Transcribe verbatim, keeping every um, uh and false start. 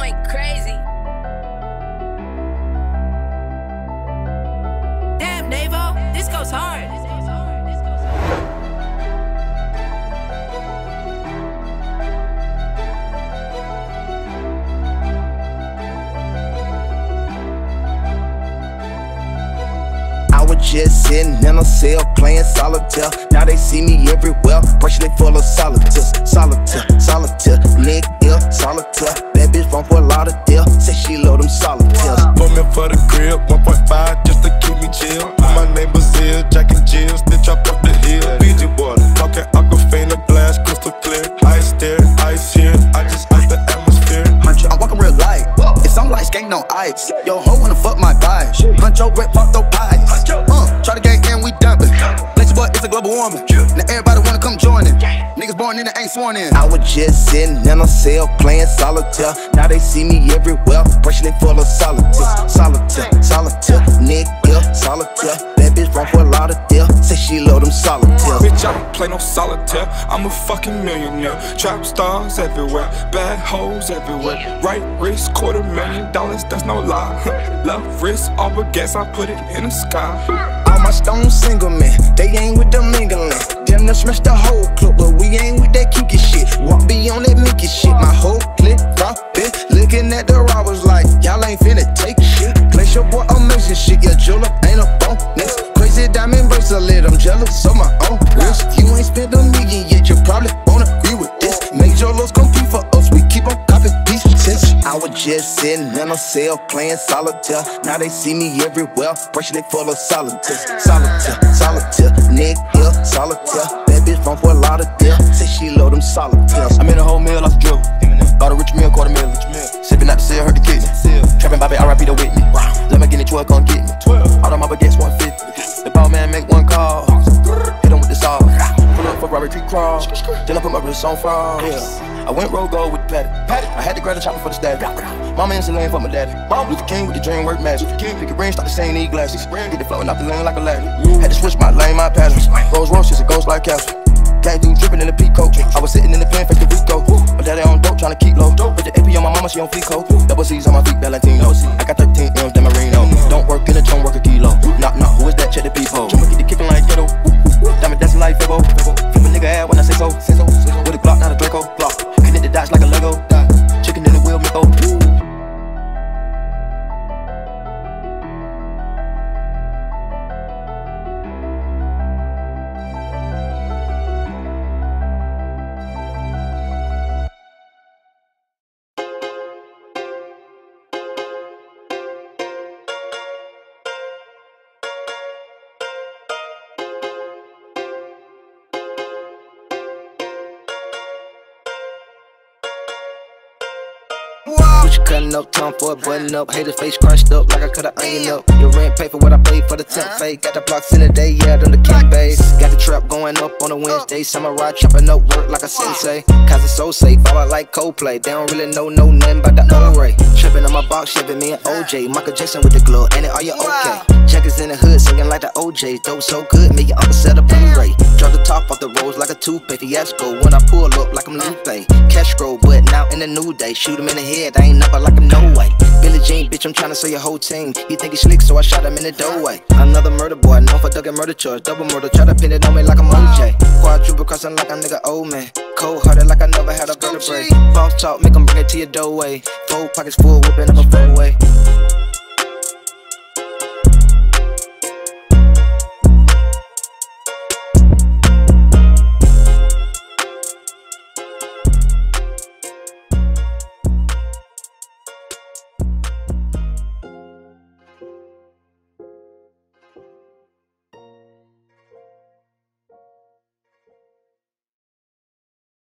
going crazy. Damn, Navo, this goes hard. I was just sitting in a cell playing solitaire. Now they see me everywhere, bracelet full of solitaires. Solitaire, solitaire, nigga, solitaire. Bad bitch from Fort Lauderdale, say she love them solitaires. Put me for the crib, one point five just to keep me chill. Put my neighbors here, Jack and Jill, stitch up up the hill. Fiji water, talking Aquafina, glass crystal clear. Ice there, ice here, I just ice the atmosphere. I'm walking real light, it's on light, skating on ice. Yo, ho wanna fuck my vibe. Huncho, red, pop, throw pies. Uh, try to gang and we dumping. Lazy boy, it's a global warming. Now everybody wanna come join it. Niggas born in it ain't sworn in. I was just sitting in a cell playing solitaire. Now they see me everywhere, bracelet full of solitaire. Solitaire, solitaire, nigga, solitaire. Bad bitch from Fort Lauderdale, say she love them solitaires. Bitch, I don't play no solitaire, I'm a fucking millionaire. Trap stars everywhere, bad hoes everywhere. Right wrist, quarter million dollars, that's no lie. Left wrist, all but gas, I put it in the sky. All my stones single man, they ain't with the mingling. Damn, they smash the whole club, but we ain't with that kinky shit. Walk be on that Mickey shit, my whole clip dropping. Looking at the robbers like, y'all ain't finna take shit. Place your boy amazing shit, your jeweler ain't a bonus. Crazy diamond bracelet, I'm jealous of my own wrist. You ain't spent a million yet, you probably won't agree with this. Major lows compete for us, we keep on copying pieces. I was just sitting in a cell playing solitaire. Now they see me everywhere, bracelet full of solitaire. Solitaire, solitaire, nigga, solitaire. Bad bitch from Fort Lauderdale, say she love them solitaires. I'm in a whole meal off the drill. Bought a rich meal, quarter million. Sipping out the cell, heard the kidney. Trapping Bobby, R I P the Whitney. Let me get it, twelve, come get me. All of my baguettes, one fifty. The ball man make one call. Hit him with the saw. Pull up for Robert Tree Crawl. Then I put my wrist on fraud. I went road gold with the patty. I had to grab the chopper for the static. Mama in the lane for my daddy. Luther King with the dream work magic. Pick a brain, start the same, need glasses. Get it floating off the lane like a ladder. Had to switch my lane, my patterns. Rolls Royce is a ghost like Castle. Came through dripping in the peak coat. I was sitting in the pen, face the Rico. My daddy on dope, tryna keep low. Put the A P on my mama, she on Fleeco. Double C's on my feet, Valentino. I got thirteen M's, then Marino. Don't work in the tone, work a kilo. Knock, knock, who is that? Check the people. Jump get the kicking like ghetto. Diamond dancing like Febo. Flip a nigga ass when I say so. With a Glock, not a Draco. Glock. Connect the dots like a Lego. Chicken in the wheel, make oh. What you cutting up, tongue for a button up. Hater face crunched up like I cut an onion up. Your rent pay for what I paid for the temp fade. Got the blocks in the day, yeah, done the king base. Got the trap going up on a Wednesday. Samurai chopping up work like a sensei. Cause it's so safe, I like Coldplay. They don't really know no nothing about the O-Ray. Tripping on my box, shipping me and O J. Michael Jackson with the glove, and it are you okay? Jackets in the hood, singing like the O Js. Dope so good, make your uncle set a Blu-ray. Drop the top off the rolls like a toothpick. Fiasco when I pull up like I'm Lupe. Cash roll, but now in the new day. Shoot him in the head, I ain't never like him, no way. Billie Jean, bitch, I'm tryna sell your whole team. He think he slick, so I shot him in the doorway. Another murder boy, known for thugging murder charge. Double murder, try to pin it on me like I'm O J. Quadruple crossing like a nigga old man. Cold hearted like I never had a vertebrae. False talk, make him bring it to your doorway. Four pockets full, whipping up a four-way.